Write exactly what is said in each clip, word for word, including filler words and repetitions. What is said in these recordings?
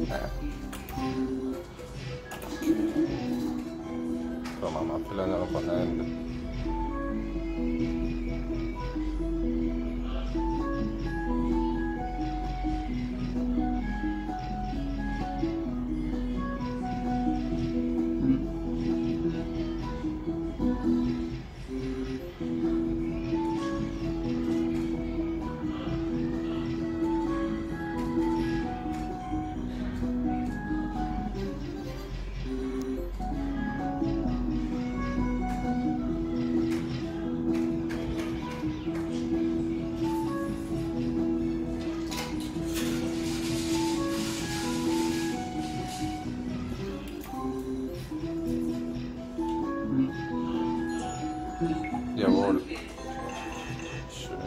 Naja. So, mamma, fylla ner dem på den ände. Jawohl. Schön.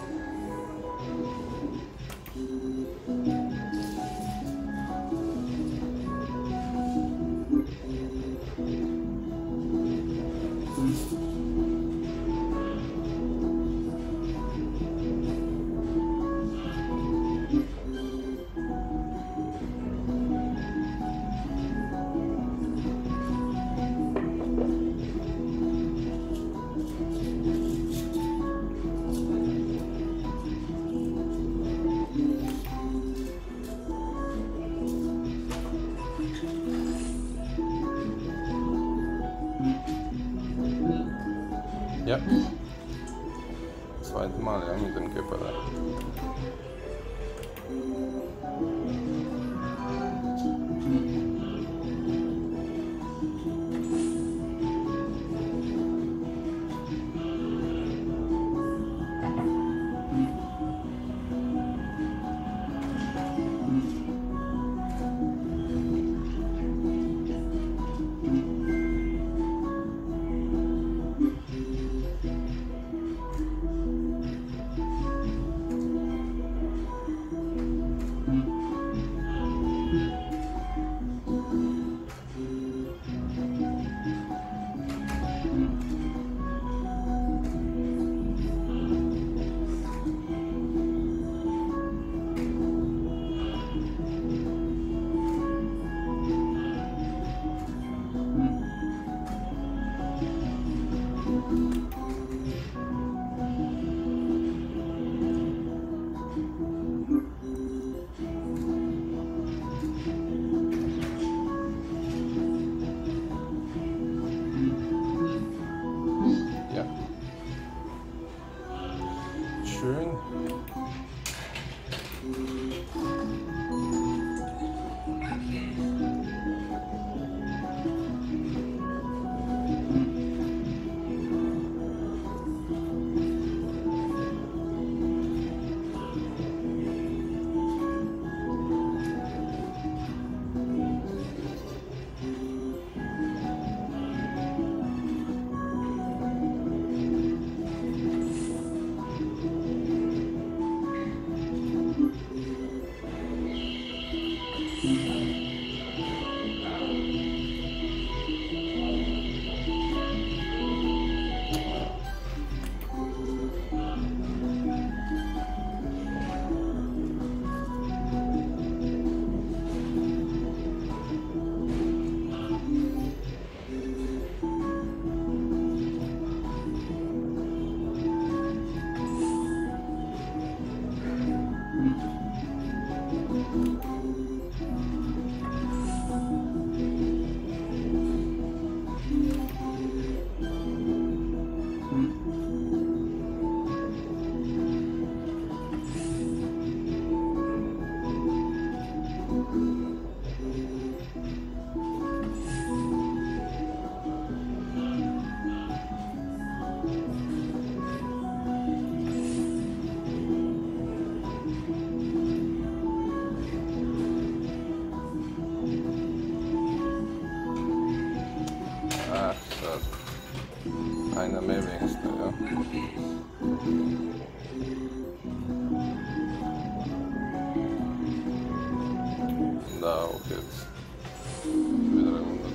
Ja. Zweite Mal, ja, mit dem Käferlein. Schön. Einer mehr wenigstens, ja. Da, auf jetzt. Wieder runter.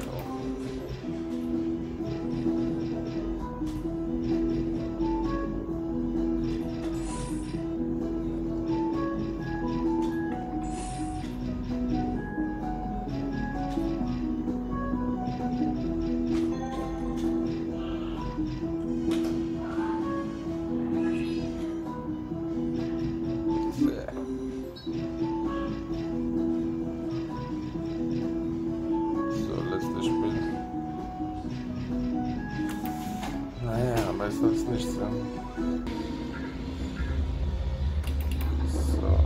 So.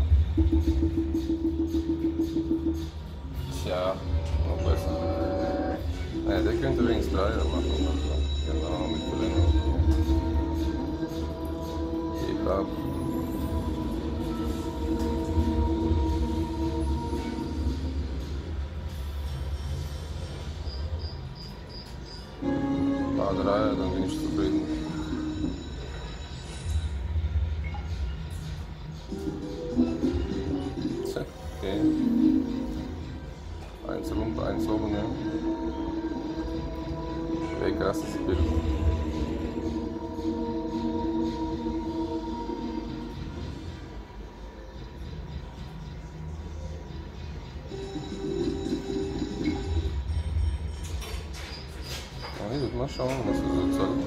Tja, noch besser. Ne, der könnte wenigstens Dreier machen. Genau, mit Verlängerung hier. Heb ab. Dreier, dann bin ich zufrieden. Okay. Eins runter, eins oben, ja. Very krasses Bild. Mal schauen, was er so zeigt.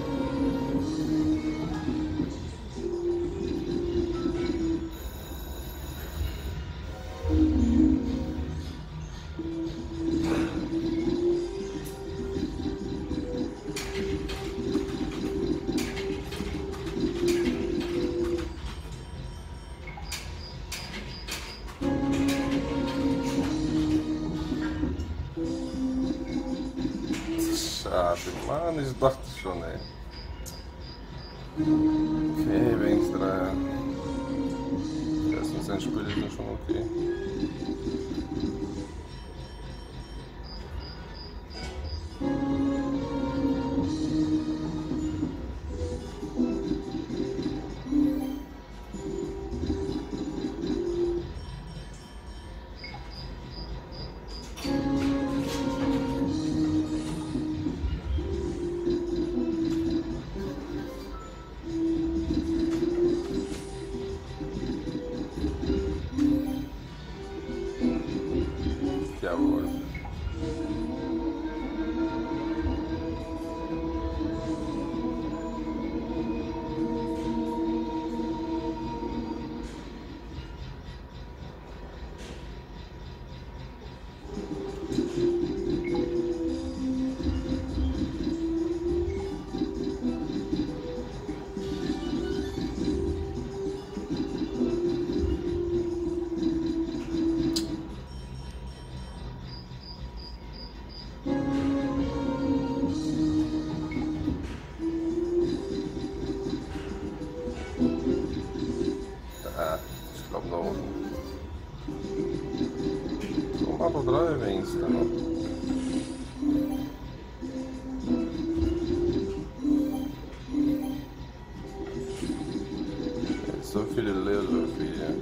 Schade, Mann, ich dachte schon, ey. Okay, wenigstens Dreier. Erstens ein Spiel ist schon okay. Jawohl. Ich glaube da oben. So, aber drei wenigstens noch. Jetzt so viele Leerläufe hier.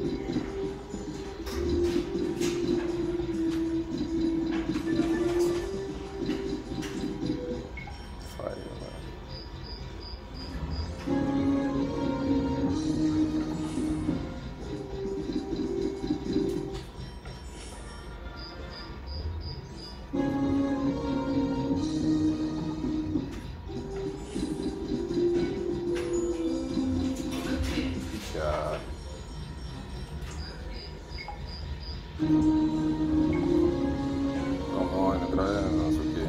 Nochmal eine Dreier, das ist okay.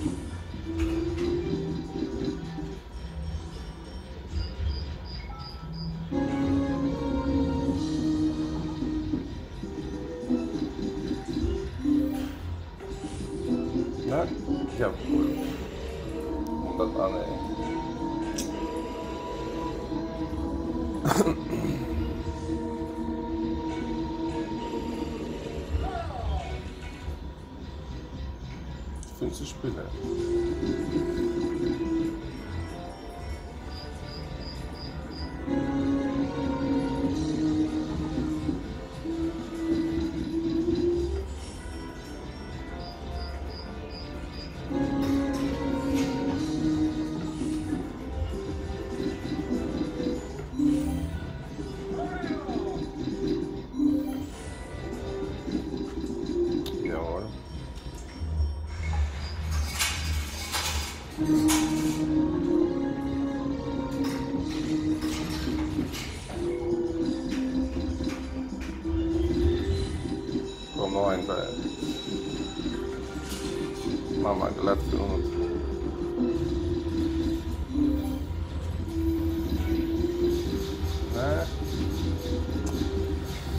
Na, jawohl. hundert an, ey. fünfzig Spiele. Jawohl. Komm noch ein Teil. Mama glatt für uns.